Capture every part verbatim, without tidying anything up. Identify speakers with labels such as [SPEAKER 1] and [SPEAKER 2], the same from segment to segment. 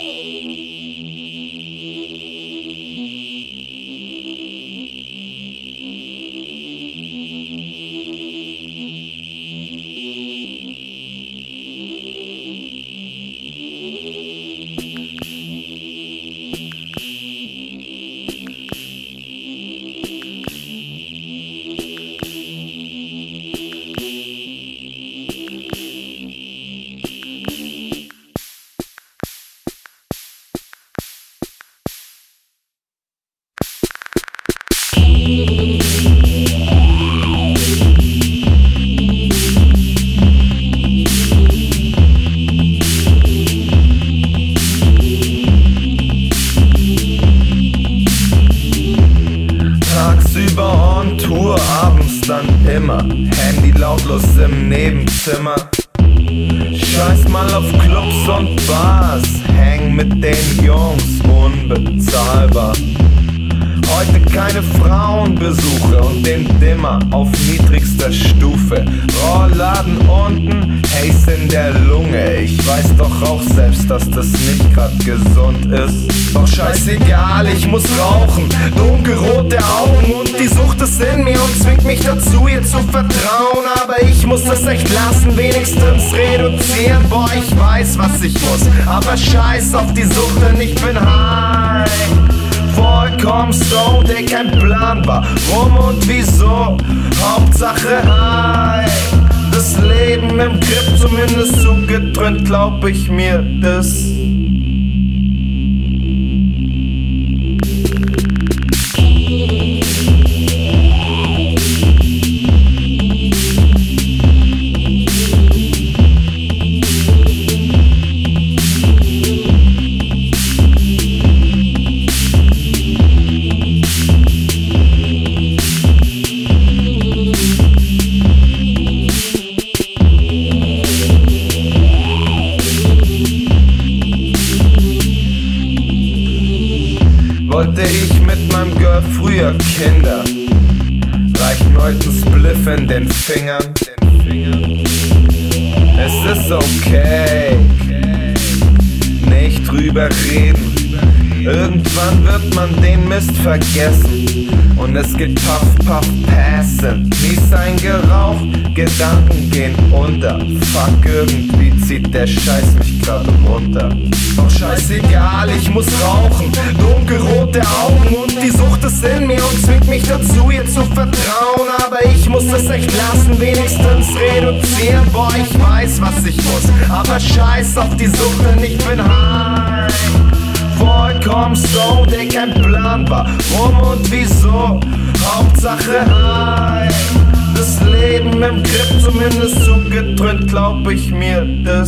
[SPEAKER 1] Tagsüber on Tour, abends dann immer Handy lautlos im Nebenzimmer. Scheiß mal auf Clubs und Bars, häng mit den Jungs, unbezahlbar. Heute keine Frauenbesuche und den Dimmer auf niedrigster Stufe. Rollladen unten, Haze in der Lunge. Ich weiß doch auch selbst, dass das nicht grad gesund ist. Doch scheißegal, ich muss rauchen. Dunkelrote Augen und die Sucht ist in mir und zwingt mich dazu, ihr zu vertrauen. Aber ich muss das echt lassen, wenigstens reduzieren. Boah, ich weiß, was ich muss, aber scheiß auf die Sucht, denn ich bin high. Vollkommen stoned, ey, kein Plan war, warum und wieso, Hauptsache high. Das Leben im Grip, zumindest zugedröhnt, glaub ich mir das. Wollte ich mit meinem Girl früher Kinder, reicht mir heute ein Spliff in den Fingern. Es ist okay, nicht drüber reden. Irgendwann wird man den Mist vergessen und es geht puff, puff, passen. Mies eingeraucht, Gedanken gehen unter. Fuck, irgendwie zieht der Scheiß mich grad runter. Doch scheißegal, ich muss rauchen. Dunkelrote Augen und die Sucht ist in mir und zwingt mich dazu, ihr zu vertrauen. Aber ich muss das echt lassen, wenigstens reduzieren. Boah, ich weiß, was ich muss, aber scheiß auf die Sucht, denn ich bin high. Vollkommen stoned, ey, kein Plan war, warum und wieso, Hauptsache high. Das Leben im Grip, zumindest zugedröhnt, glaub ich mir das.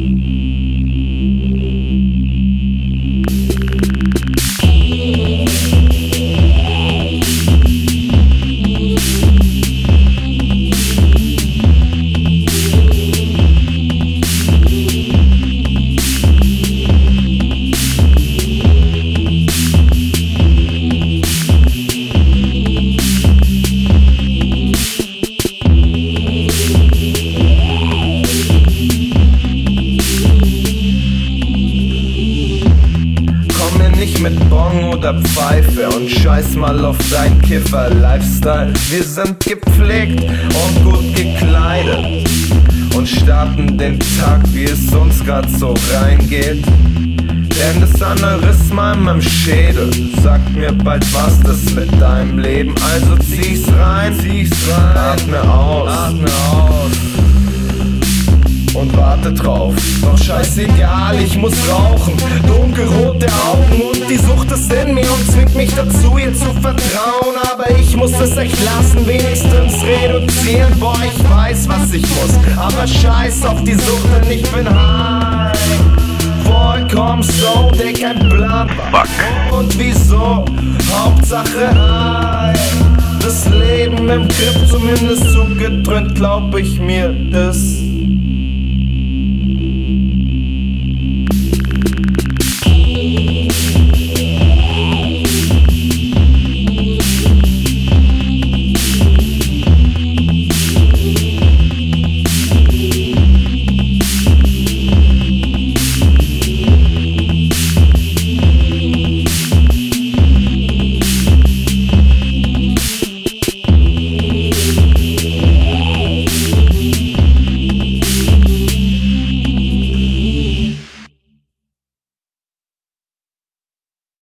[SPEAKER 1] Nicht mit Bong oder Pfeife und scheiß mal auf dein Kiffer-Lifestyle. Wir sind gepflegt und gut gekleidet und starten den Tag, wie es uns grad so reingeht. Denn das Aneurysma in meinem Schädel sagt mir bald, was das mit deinem Leben. Also zieh's rein, zieh's rein, atme aus, atme aus und warte drauf. Doch scheißegal, ich muss rauchen. Dunkelrote Augen und die Sucht ist in mir und zwingt mich dazu, ihr zu vertrauen. Aber ich muss das echt lassen, wenigstens reduzieren. Boah, ich weiß, was ich muss, aber scheiß auf die Sucht, denn ich bin high. Vollkommen stoned, ey, kein Plan war, und wieso, Hauptsache high. Das Leben im Grip, zumindest zugedröhnt, glaub ich mir das.